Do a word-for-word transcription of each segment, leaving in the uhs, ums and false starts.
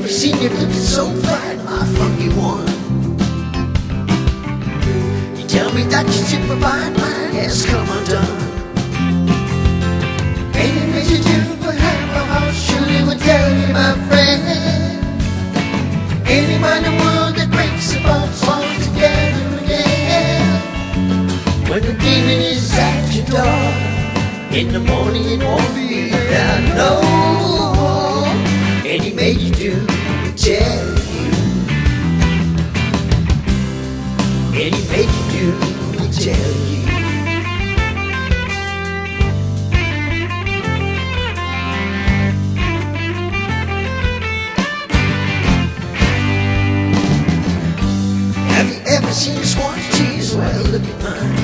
never seen you looking so fine, my funky one. You tell me that your superfine mind has come undone. Any measure you would have my heart surely would tell you, my friend. Any mind in the world that breaks apart falls together again. When the demon is at your door, in the morning it won't be there no more. And he made you do tell you. And he made you do tell you. Have you ever seen a swan cheese? Well, look at mine.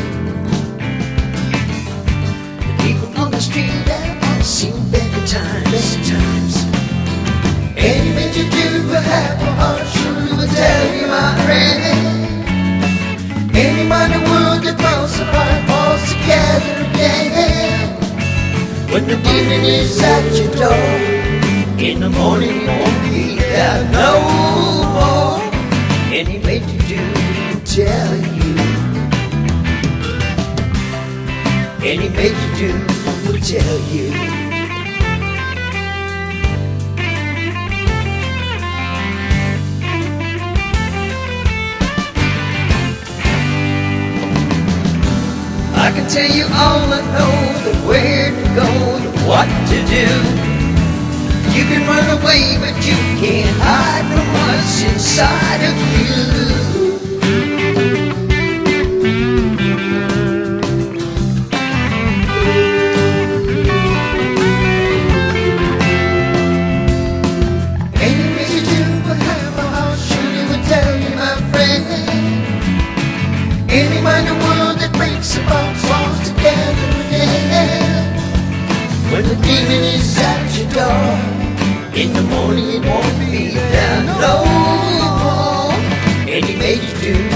On the street I've seen better times, better times. Any man you do but have a heart surely will tell you, my friend. Any man in the world that falls apart falls together again. When the demon is at your door, in the morning you won't be there no more. Any man you do tell you. Any man you do will tell you. I can tell you all I know, the where to go, the what to do. You can run away, but you can't hide from what's inside of you. When the demon is at your door, in the morning it won't be there no more. And he made you do